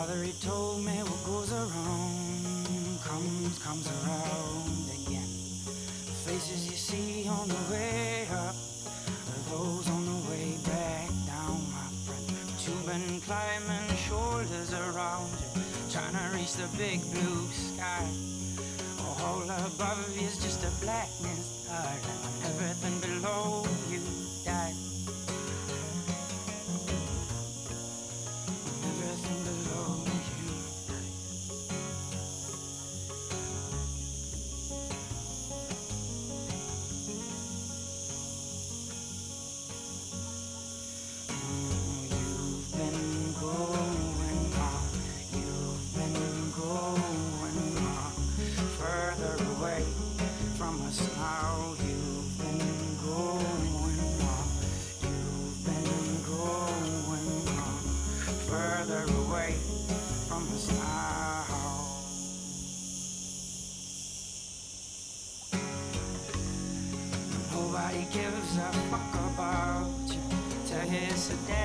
Father, he told me what goes around comes around again. The faces you see on the way up are those on the way back down, my friend. But you've been climbing shoulders around you, trying to reach the big blue sky. All above you is just a blackness, darling, and everything below you died. Everything below you died. You've been going on, you've been going on, further away from us now. You've been going on, you've been going on, further away from us now. Nobody gives a fuck about you. Tell his dad